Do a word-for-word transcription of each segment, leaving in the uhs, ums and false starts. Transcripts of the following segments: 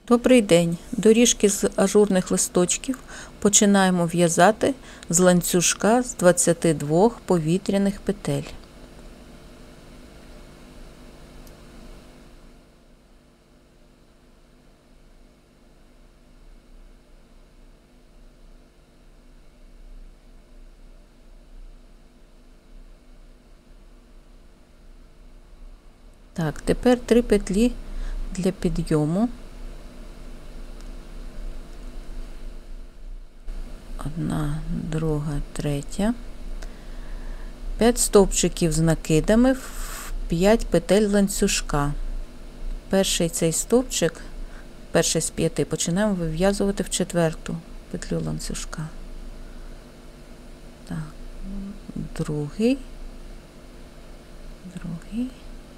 Добрий день! Доріжки з ажурних листочків починаємо в'язати з ланцюжка з двадцяти двох повітряних петель. Так, тепер три петлі для підйому. Одна, друга, третя. п'ять стовпчиків з накидами в п'ять петель ланцюжка. Перший цей стовпчик, перший з п'яти, починаємо вив'язувати в четверту петлю ланцюжка. Так, другий, другий.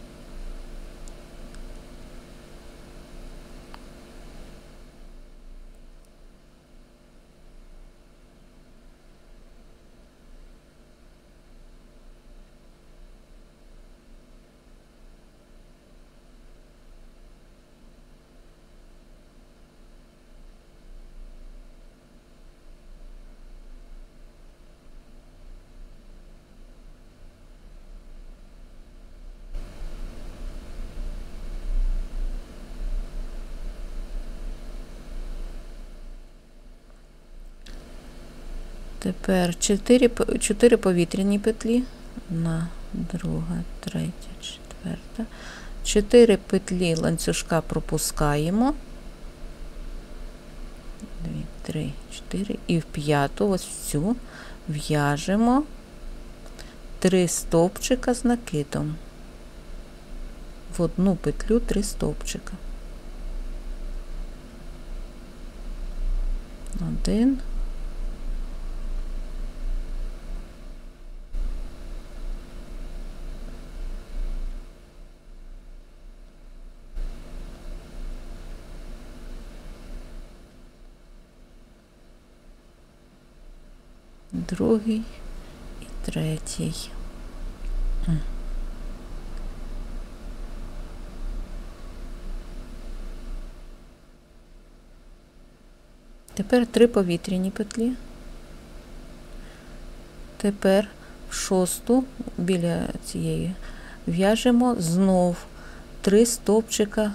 Тепер чотири повітряні петлі, одна, друга, третя, четверта. чотири петлі ланцюжка пропускаємо. дві, три, чотири. І в п'яту, ось в цю, в'яжемо три стовпчика з накидом. В одну петлю три стовпчика. Один. Другий і третій. Тепер три повітряні петлі. Тепер в шосту біля цієї в'яжемо знов три стовпчика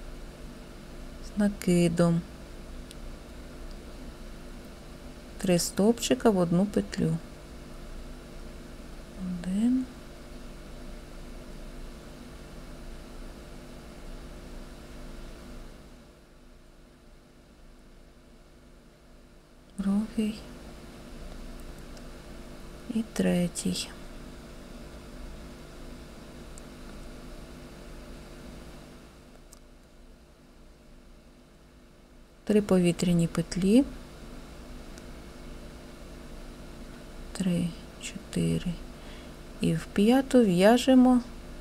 з накидом. Три стовпчика в одну петлю. Один. Другий. І третій. Три повітряні петлі. Три, чотири. І в п'яту в'яжемо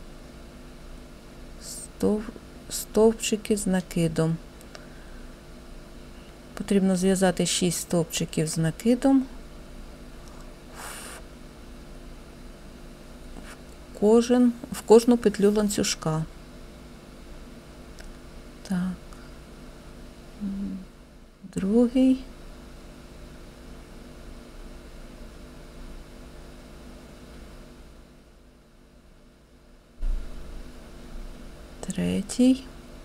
стов, стовпчики з накидом. Потрібно зв'язати шість стовпчиків з накидом в, кожен, в кожну петлю ланцюжка. Так. Другий. Третій.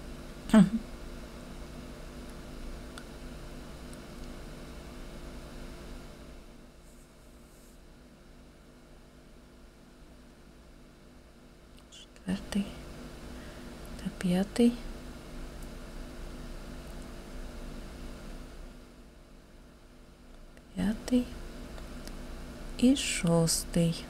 Четвертий та п'ятий. П'ятий і шостий.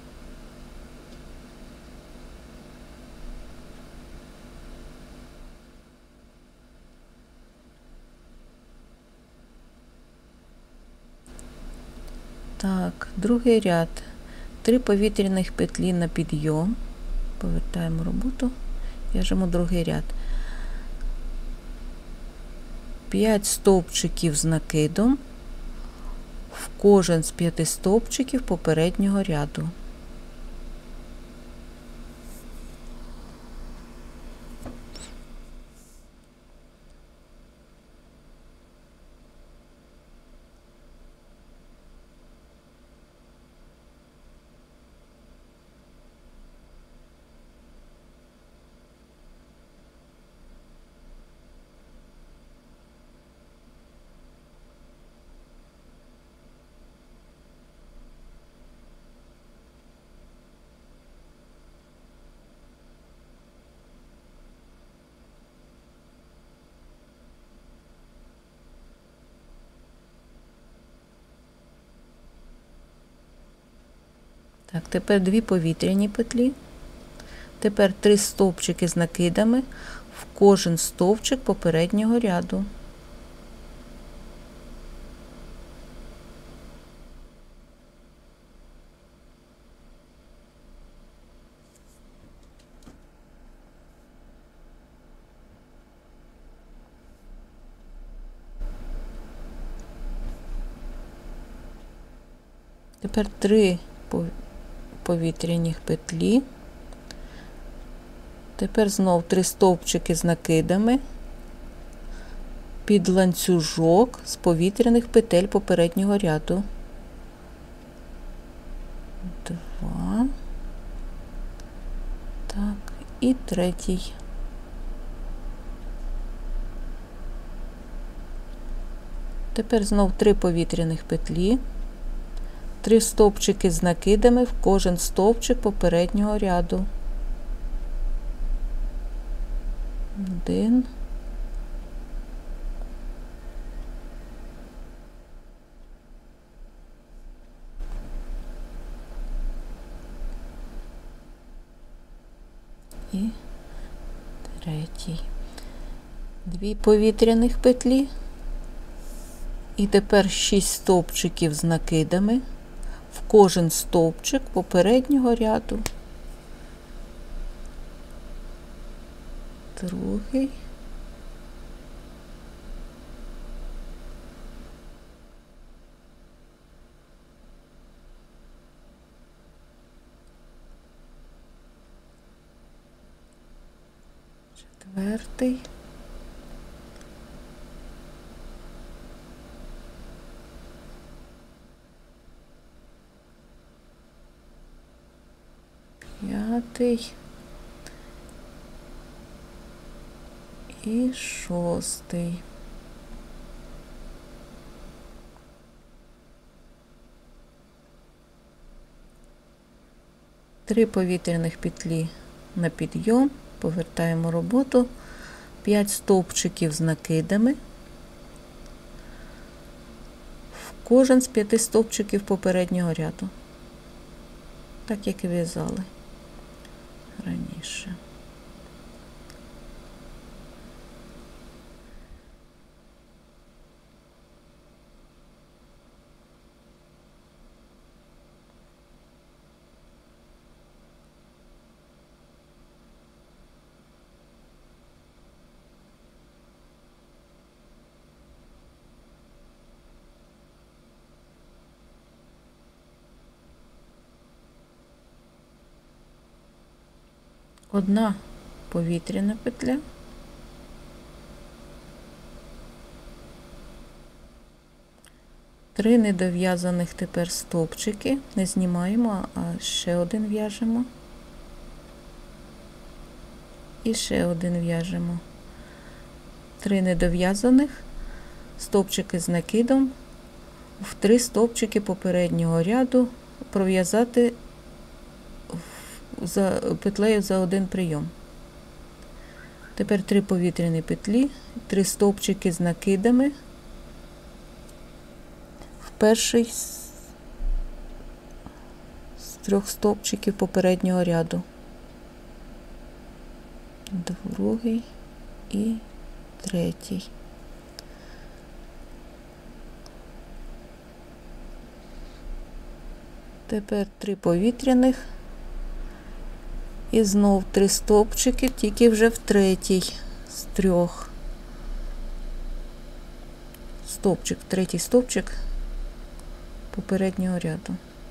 Так, другий ряд. Три повітряних петлі на підйом. Повертаємо роботу, в'яжемо другий ряд. п'ять стовпчиків з накидом в кожен з п'яти стовпчиків попереднього ряду. Так, тепер дві повітряні петлі. Тепер три стовпчики з накидами в кожен стовпчик попереднього ряду. Тепер три повітряних петлі. Тепер знов три стовпчики з накидами під ланцюжок з повітряних петель попереднього ряду. Два. Так, і третій. Тепер знов три повітряних петлі. Три стовпчики з накидами в кожен стовпчик попереднього ряду. Один. І третій. Дві повітряних петлі. І тепер шість стовпчиків з накидами в кожен стовпчик попереднього ряду. Другий. Четвертий. П'ятий. І шостий. Три повітряних петлі на підйом, повертаємо роботу, п'ять стовпчиків з накидами в кожен з п'яти стовпчиків попереднього ряду, так як і в'язали раніше. Одна повітряна петля, три недов'язаних тепер стовпчики, не знімаємо, а ще один в'яжемо, і ще один в'яжемо, три недов'язаних стовпчики з накидом в три стовпчики попереднього ряду, пров'язати за петлею за один прийом. Тепер три повітряні петлі, три стовпчики з накидами в перший з трьох стовпчиків попереднього ряду, другий і третій. Тепер три повітряних. І знов три стовпчики, тільки вже в третій з трьох. Стовпчик, третій стовпчик попереднього ряду.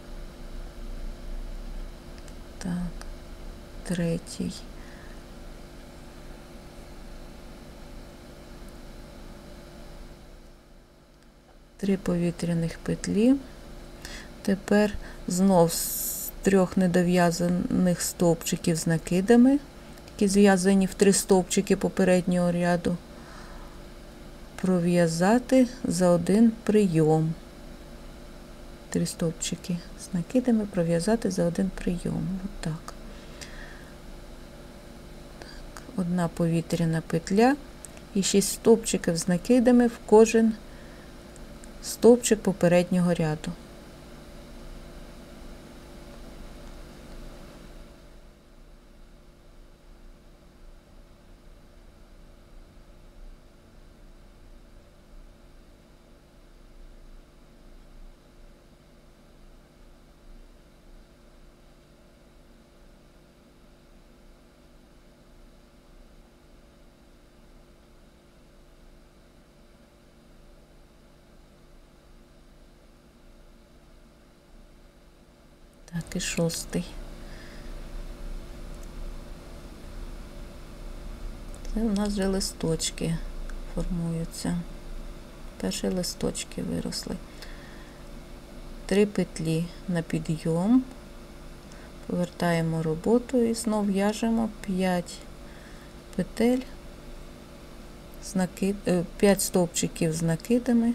Так, третій. Три повітряних петлі. Тепер знов трьох недов'язаних стовпчиків з накидами, які зв'язані в три стовпчики попереднього ряду, пров'язати за один прийом. Три стовпчики з накидами пров'язати за один прийом. Отак. Так, одна повітряна петля і шість стовпчиків з накидами в кожен стовпчик попереднього ряду. Так, і шостий. Це у нас вже листочки формуються. Перші листочки виросли. Три петлі на підйом. Повертаємо роботу і знову в'яжемо п'ять петель, з накид... п'ять стовпчиків з накидами.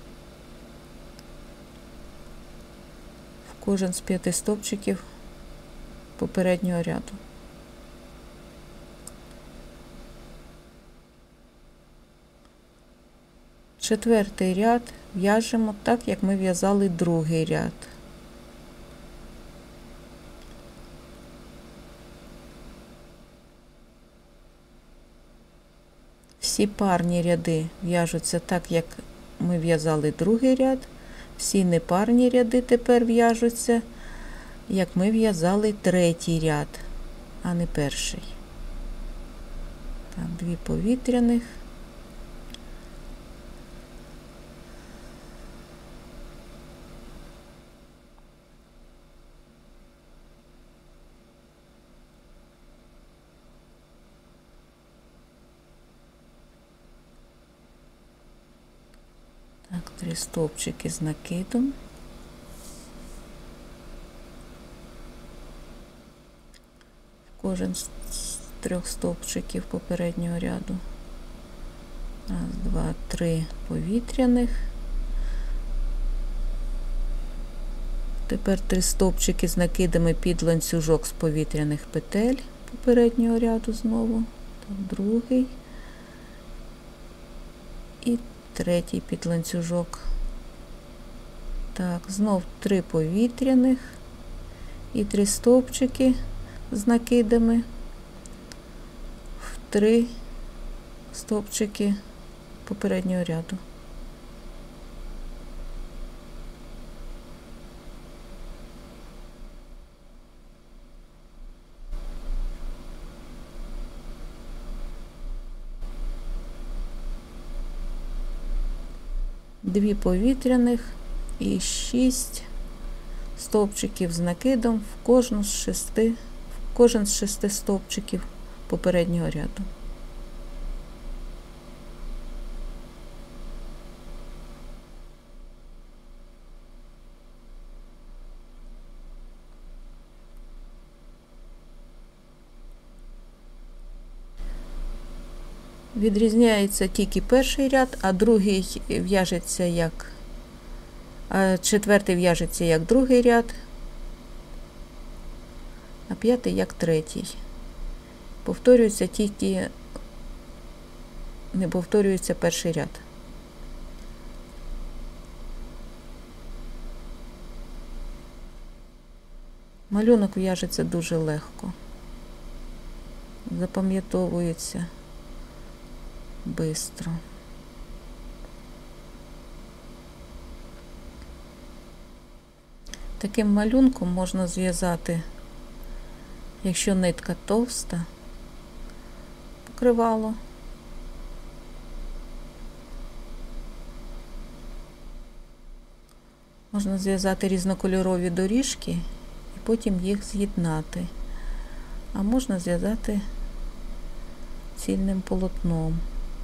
В кожен з п'яти стовпчиків попереднього ряду. Четвертий ряд в'яжемо так, як ми в'язали другий ряд. Всі парні ряди в'яжуться так, як ми в'язали другий ряд. Всі непарні ряди тепер в'яжуться, як ми в'язали третій ряд, а не перший. Так, дві повітряних. Так, три стовпчики з накидом. Кожен з трьох стовпчиків попереднього ряду. Раз, два, три повітряних. Тепер три стовпчики з накидами під ланцюжок з повітряних петель попереднього ряду знову. Так, другий. І третій під ланцюжок. Так, знов три повітряних і три стовпчики з накидами в три стовпчики попереднього ряду. Дві повітряних і шість стовпчиків з накидом в кожну з шести, в кожен з шести стовпчиків попереднього ряду. Відрізняється тільки перший ряд, а другий в'яжеться як, а четвертий в'яжеться як другий ряд, а п'ятий як третій. Повторюється тільки, не повторюється перший ряд. Малюнок в'яжеться дуже легко, запам'ятовується бистро. Таким малюнком можна зв'язати, якщо нитка товста, покривало. Можна зв'язати різнокольорові доріжки і потім їх з'єднати. А можна зв'язати цільним полотном.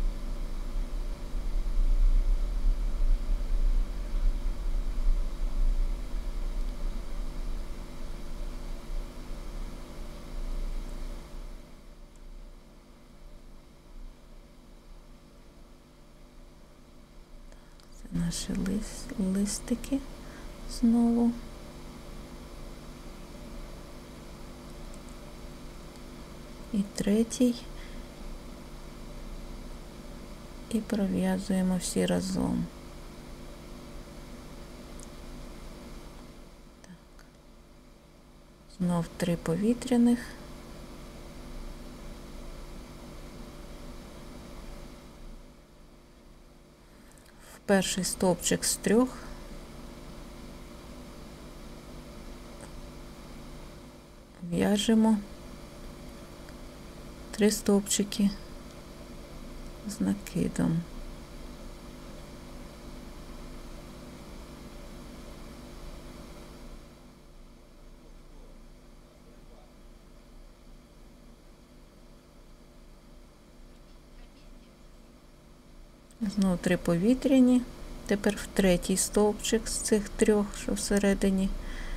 Це наші лист, листики знову. І третій. І пров'язуємо всі разом. Так. Знов три повітряних. В перший стовпчик з трьох в'яжемо три стовпчики з накидом. Знову три повітряні. Тепер в третій стовпчик з цих трьох, що всередині,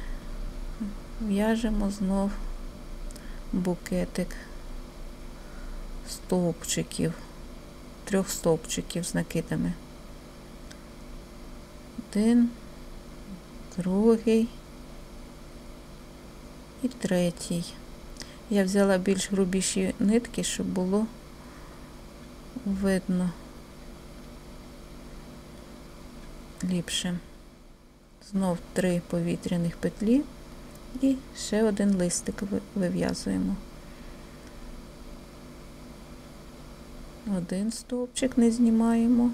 в'яжемо знов букетик стовпчиків, трьох стовпчиків з накидами. Один, другий і третій. Я взяла більш грубіші нитки, щоб було видно ліпше. Знов три повітряних петлі і ще один листик вив'язуємо. Один стовпчик не знімаємо,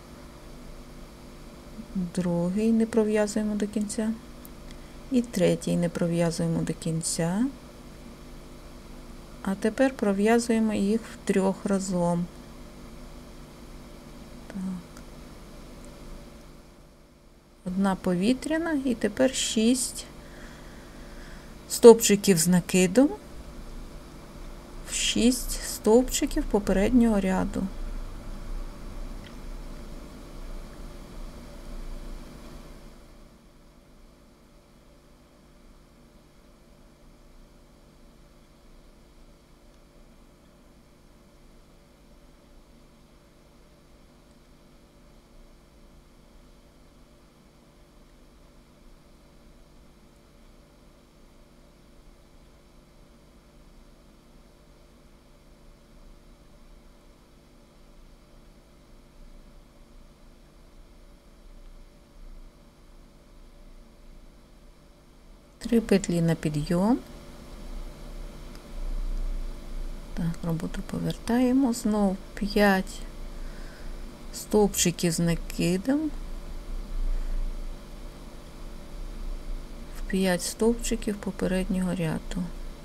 другий не пров'язуємо до кінця і третій не пров'язуємо до кінця. А тепер пров'язуємо їх втрьох разом. Так. Одна повітряна і тепер шість стовпчиків з накидом в шість стовпчиків попереднього ряду. Три петлі на підйом. Так, роботу повертаємо. Знов п'ять стовпчиків з накидом. В п'ять стовпчиків попереднього ряду.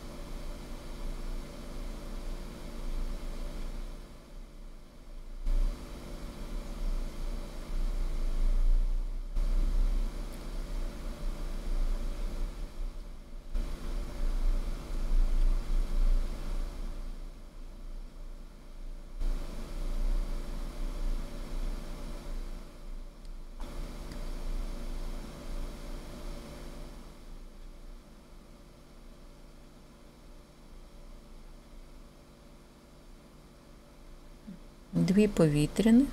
Дві повітряних.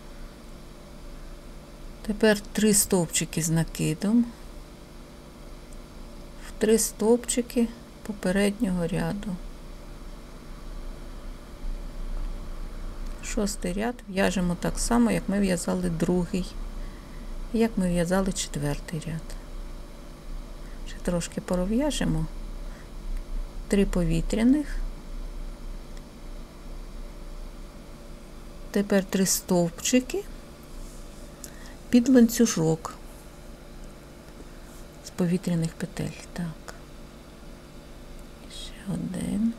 Тепер три стовпчики з накидом. В три стовпчики попереднього ряду. Шостий ряд в'яжемо так само, як ми в'язали другий, як ми в'язали четвертий ряд. Ще трошки пров'яжемо. Три повітряних. Тепер три стовпчики під ланцюжок з повітряних петель. Так. Ще один.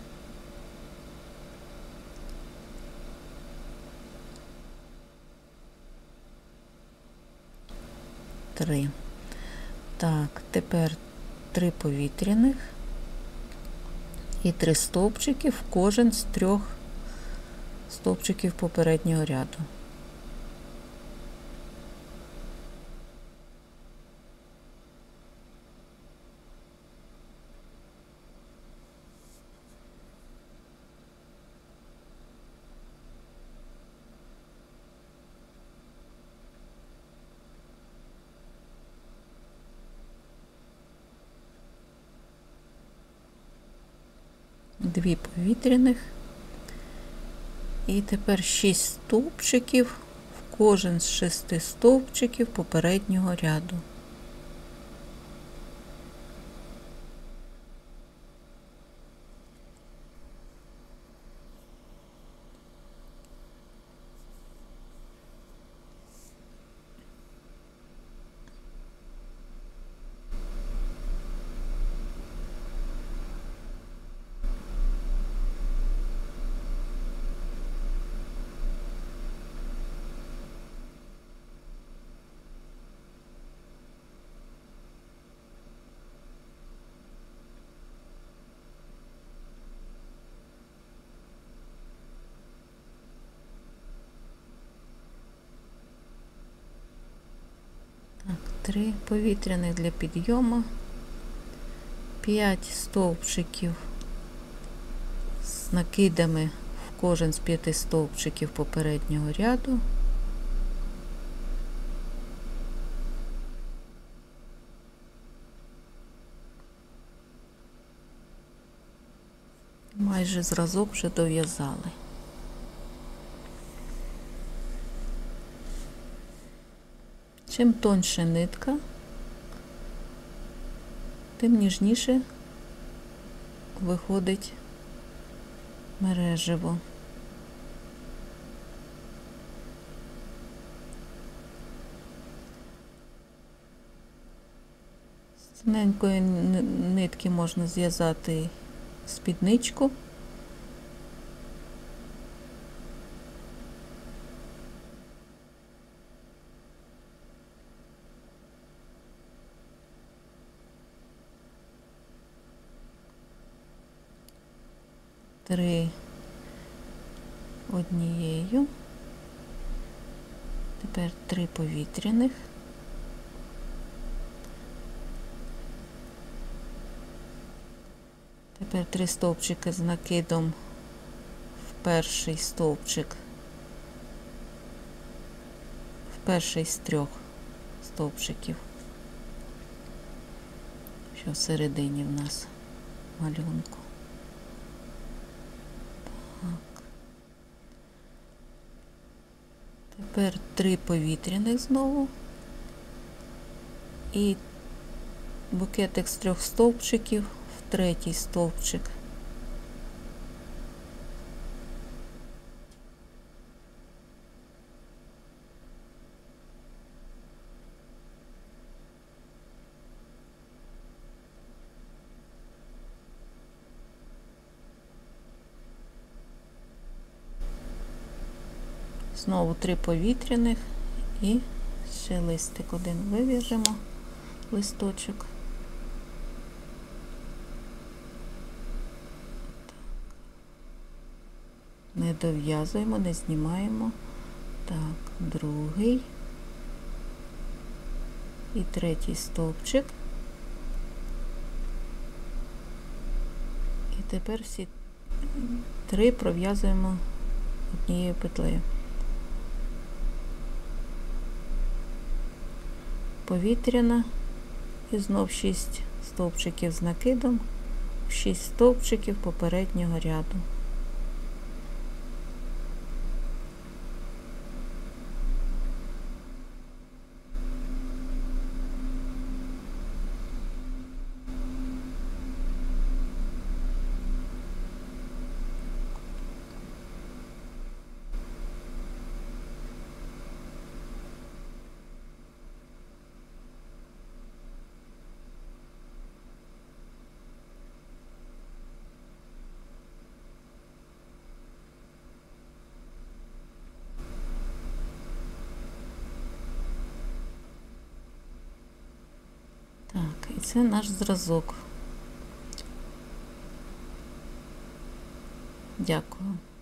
Три. Так, тепер три повітряних і три стовпчики в кожен з трьох стовпчиків попереднього ряду. Дві повітряних. І тепер шість стовпчиків в кожен з шести стовпчиків попереднього ряду. три повітряних для підйому, п'ять стовпчиків з накидами в кожен з п'яти стовпчиків попереднього ряду. Майже зразок вже дов'язали. Чим тоньше нитка, тим ніжніше виходить мережево. З тоненької нитки можна зв'язати спідничку. Три однією, тепер три повітряних, тепер три стовпчики з накидом в перший стовпчик, в перший з трьох стовпчиків, що всередині в нас малюнку. Так. Тепер три повітряних знову і букетик з трьох стовпчиків в третій стовпчик. Знову три повітряних і ще листик один вив'яжемо, листочок. Не дов'язуємо, не знімаємо. Так, другий і третій стовпчик. І тепер всі три пров'язуємо однією петлею. Повітряна і знов шість стовпчиків з накидом, шість стовпчиків попереднього ряду. Так, і це наш зразок. Дякую.